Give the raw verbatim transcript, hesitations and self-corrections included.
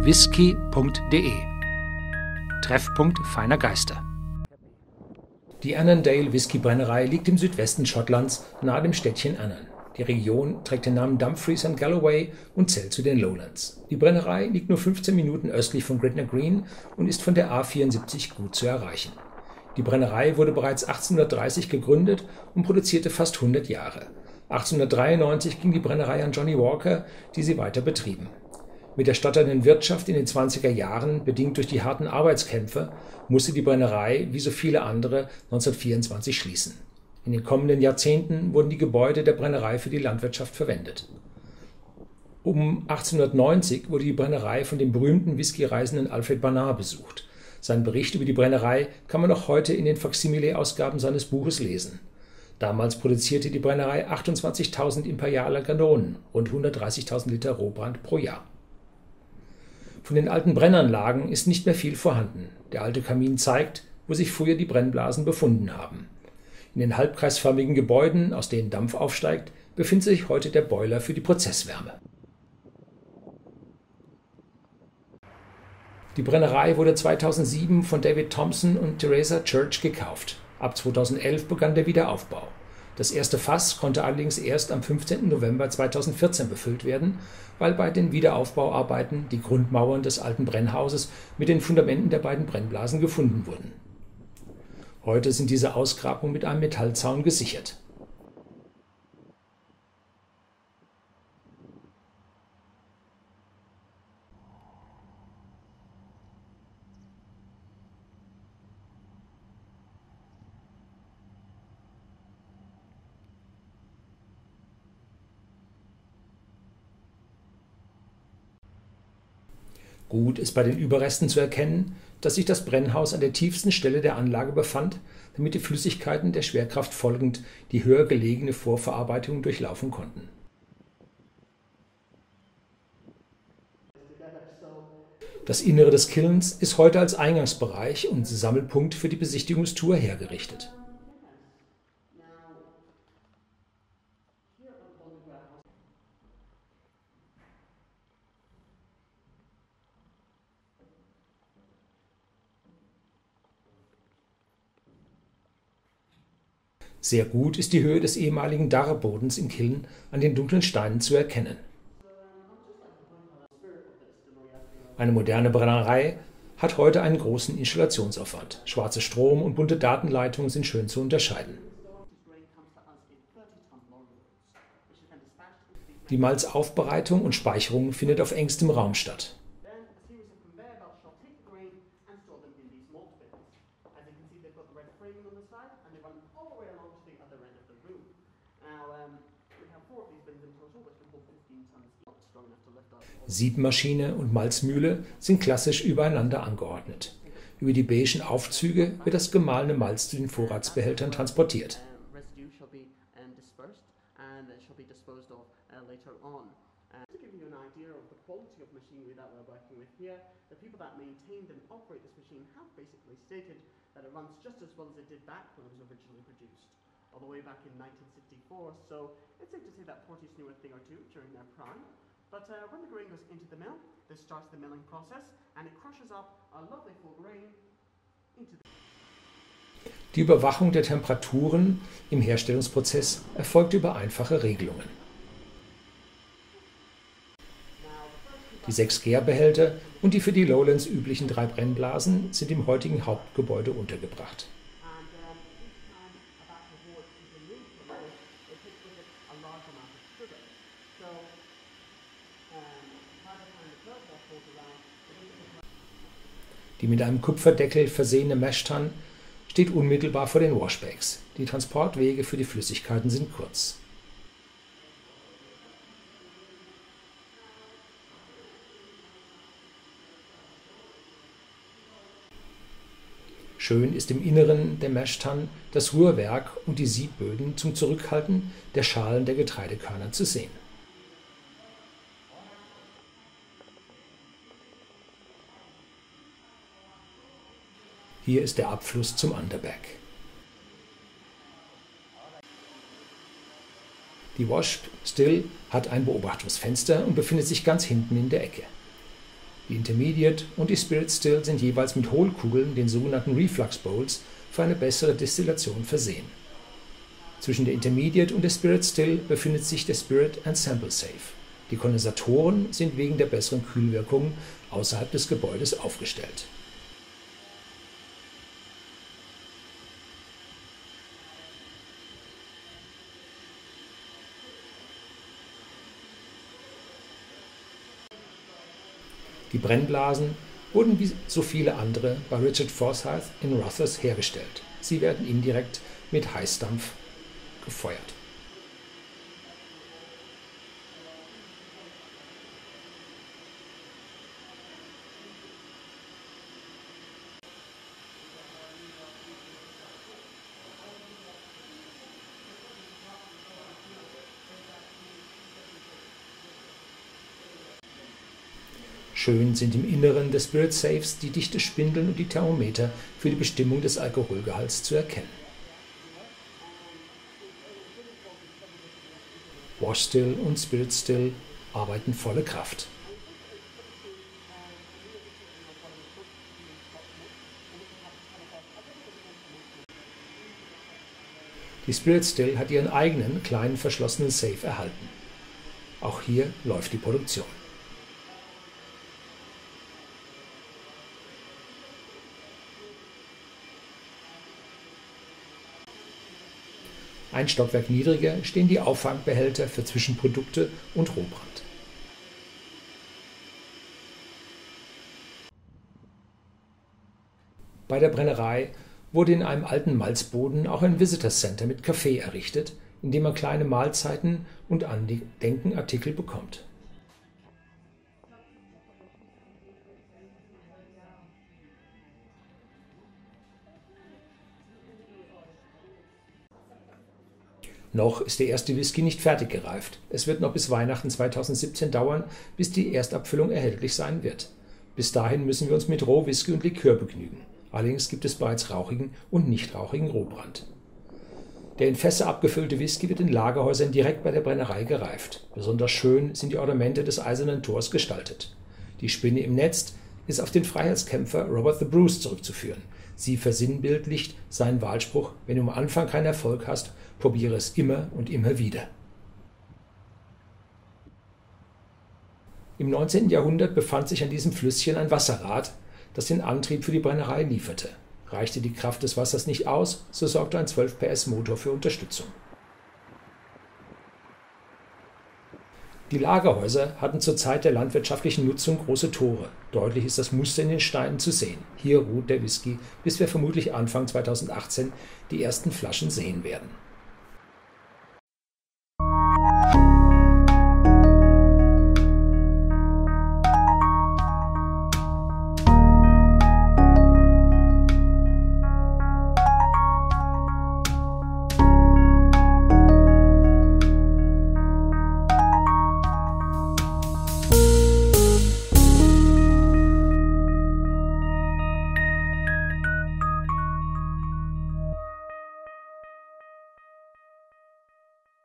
whisky punkt de. Treffpunkt feiner Geister. Die Annandale Whiskybrennerei liegt im Südwesten Schottlands nahe dem Städtchen Annan. Die Region trägt den Namen Dumfries and Galloway und zählt zu den Lowlands. Die Brennerei liegt nur fünfzehn Minuten östlich von Gretna Green und ist von der A vierundsiebzig gut zu erreichen. Die Brennerei wurde bereits achtzehnhundertdreißig gegründet und produzierte fast hundert Jahre. achtzehnhundertdreiundneunzig ging die Brennerei an Johnny Walker, die sie weiter betrieben. Mit der stotternden Wirtschaft in den zwanziger Jahren, bedingt durch die harten Arbeitskämpfe, musste die Brennerei, wie so viele andere, neunzehnhundertvierundzwanzig schließen. In den kommenden Jahrzehnten wurden die Gebäude der Brennerei für die Landwirtschaft verwendet. Um achtzehnhundertneunzig wurde die Brennerei von dem berühmten Whisky-Reisenden Alfred Barnard besucht. Seinen Bericht über die Brennerei kann man noch heute in den Faksimile-Ausgaben seines Buches lesen. Damals produzierte die Brennerei achtundzwanzigtausend imperiale Kanonen, rund hundertdreißigtausend Liter Rohbrand pro Jahr. Von den alten Brennanlagen ist nicht mehr viel vorhanden. Der alte Kamin zeigt, wo sich früher die Brennblasen befunden haben. In den halbkreisförmigen Gebäuden, aus denen Dampf aufsteigt, befindet sich heute der Boiler für die Prozesswärme. Die Brennerei wurde zweitausendsieben von David Thompson und Teresa Church gekauft. Ab zweitausendelf begann der Wiederaufbau. Das erste Fass konnte allerdings erst am fünfzehnten November zweitausendvierzehn befüllt werden, weil bei den Wiederaufbauarbeiten die Grundmauern des alten Brennhauses mit den Fundamenten der beiden Brennblasen gefunden wurden. Heute sind diese Ausgrabungen mit einem Metallzaun gesichert. Gut ist bei den Überresten zu erkennen, dass sich das Brennhaus an der tiefsten Stelle der Anlage befand, damit die Flüssigkeiten der Schwerkraft folgend die höher gelegene Vorverarbeitung durchlaufen konnten. Das Innere des Kilns ist heute als Eingangsbereich und Sammelpunkt für die Besichtigungstour hergerichtet. Sehr gut ist die Höhe des ehemaligen Darbodens im Kiln an den dunklen Steinen zu erkennen. Eine moderne Brennerei hat heute einen großen Installationsaufwand. Schwarzer Strom und bunte Datenleitungen sind schön zu unterscheiden. Die Malzaufbereitung und Speicherung findet auf engstem Raum statt. Siebmaschine und Malzmühle sind klassisch übereinander angeordnet. Über die beigen Aufzüge wird das gemahlene Malz zu den Vorratsbehältern transportiert. But uh, when the grain goes into the mill, this starts the milling process and it crushes up a lovely full grain into the... Die Überwachung der Temperaturen im Herstellungsprozess erfolgt über einfache Regelungen. Die sechs Gärbehälter und die für die Lowlands üblichen drei Brennblasen sind im heutigen Hauptgebäude untergebracht. Die mit einem Kupferdeckel versehene Mash-Tun steht unmittelbar vor den Washbags. Die Transportwege für die Flüssigkeiten sind kurz. Schön ist im Inneren der Mash-Tun das Rührwerk und die Siebböden zum Zurückhalten der Schalen der Getreidekörner zu sehen. Hier ist der Abfluss zum Underbag. Die Wash Still hat ein Beobachtungsfenster und befindet sich ganz hinten in der Ecke. Die Intermediate und die Spirit Still sind jeweils mit Hohlkugeln, den sogenannten Reflux Bowls, für eine bessere Destillation versehen. Zwischen der Intermediate und der Spirit Still befindet sich der Spirit and Sample Safe. Die Kondensatoren sind wegen der besseren Kühlwirkung außerhalb des Gebäudes aufgestellt. Die Brennblasen wurden wie so viele andere bei Richard Forsyth in Rothes hergestellt. Sie werden indirekt mit Heißdampf gefeuert. Schön sind im Inneren des Spirit Safes die Dichtespindeln und die Thermometer für die Bestimmung des Alkoholgehalts zu erkennen. Wash Still und Spirit Still arbeiten volle Kraft. Die Spirit Still hat ihren eigenen kleinen verschlossenen Safe erhalten. Auch hier läuft die Produktion. Ein Stockwerk niedriger stehen die Auffangbehälter für Zwischenprodukte und Rohbrand. Bei der Brennerei wurde in einem alten Malzboden auch ein Visitor Center mit Café errichtet, in dem man kleine Mahlzeiten und Andenkenartikel bekommt. Noch ist der erste Whisky nicht fertig gereift. Es wird noch bis Weihnachten zweitausendsiebzehn dauern, bis die Erstabfüllung erhältlich sein wird. Bis dahin müssen wir uns mit Rohwhisky und Likör begnügen. Allerdings gibt es bereits rauchigen und nicht rauchigen Rohbrand. Der in Fässer abgefüllte Whisky wird in Lagerhäusern direkt bei der Brennerei gereift. Besonders schön sind die Ornamente des Eisernen Tors gestaltet. Die Spinne im Netz ist auf den Freiheitskämpfer Robert the Bruce zurückzuführen. Sie versinnbildlicht seinen Wahlspruch: Wenn du am Anfang keinen Erfolg hast, probiere es immer und immer wieder. Im neunzehnten Jahrhundert befand sich an diesem Flüsschen ein Wasserrad, das den Antrieb für die Brennerei lieferte. Reichte die Kraft des Wassers nicht aus, so sorgte ein zwölf P S Motor für Unterstützung. Die Lagerhäuser hatten zur Zeit der landwirtschaftlichen Nutzung große Tore. Deutlich ist das Muster in den Steinen zu sehen. Hier ruht der Whisky, bis wir vermutlich Anfang zweitausendachtzehn die ersten Flaschen sehen werden.